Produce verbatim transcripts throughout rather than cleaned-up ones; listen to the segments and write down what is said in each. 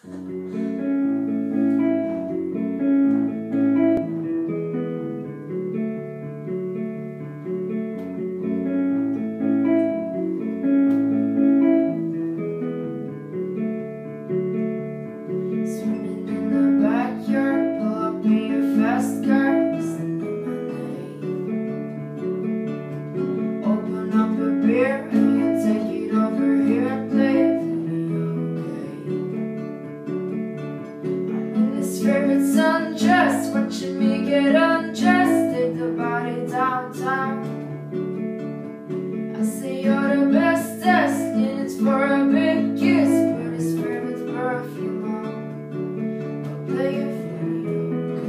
Undressed, watching me get undressed, take the body downtown. I say you're the bestest, and it's for a big kiss. Put a spray with perfume on, I'll play it for you,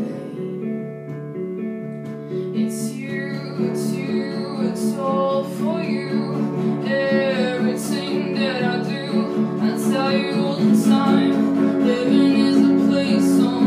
okay? It's you, it's you, it's all for you. Everything that I do, I tell you all the time. Living is a place on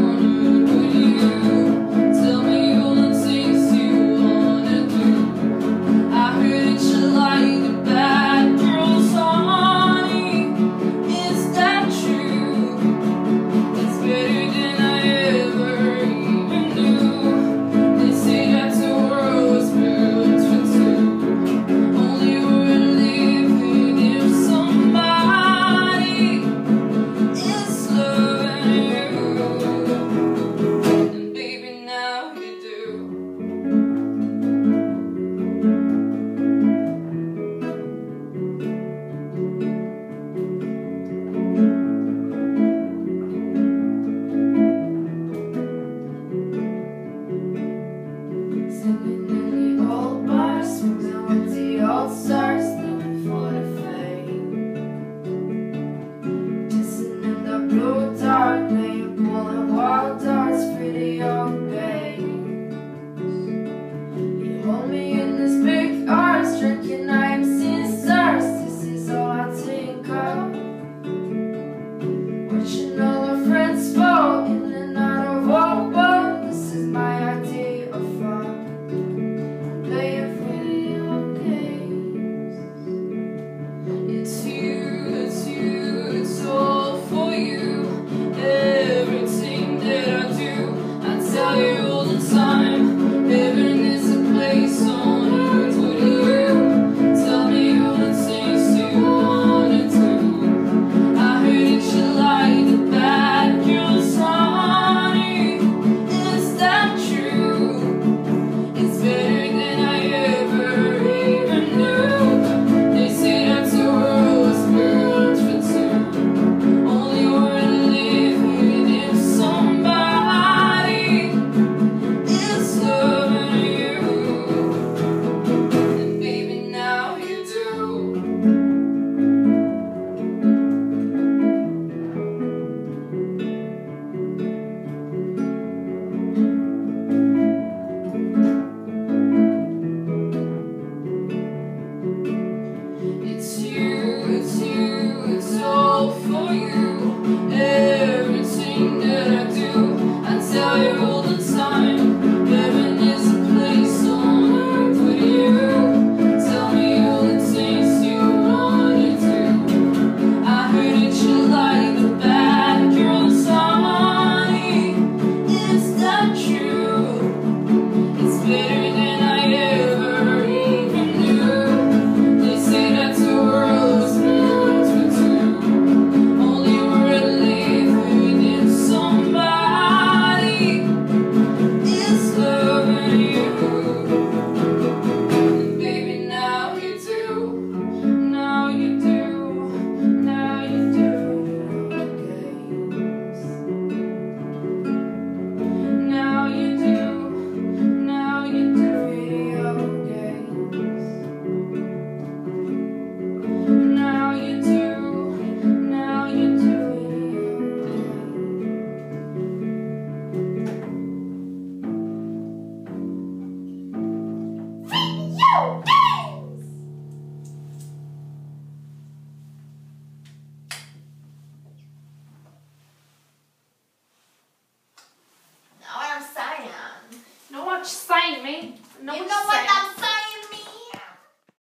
old stars living for the fame, kissing in the blue dark lane, pulling wild darts, video games. You hold me in this big arms, drinking I am seeing stars. This is all I think of, watching all our friends fall in and out of our boat. This is my idea of fun, playing for you. It's you, it's you, it's all for you. Everything that I do, I tell you all the time. Heaven is a place on earth with you. Tell me all the things you wanna do. I heard that you like the bad girls, honey. Is that true? It's better than I ever even knew. They say that's a It's you, it's you, it's all for you. Everything that I do, I tell you all the time. Heaven is a place on earth with you. Tell me all the things you wanna do. I heard that you like the bad girls, honey. Is that true? It's better than I ever even knew. They say that the world's built for two. Only we're living if somebody is loving you. And baby, now you do, now you do, now you do. Now you do, now you do video games. Now you do, now you do video games. Know what I'm saying? Know what you're saying, me? Know You what know you're what saying. that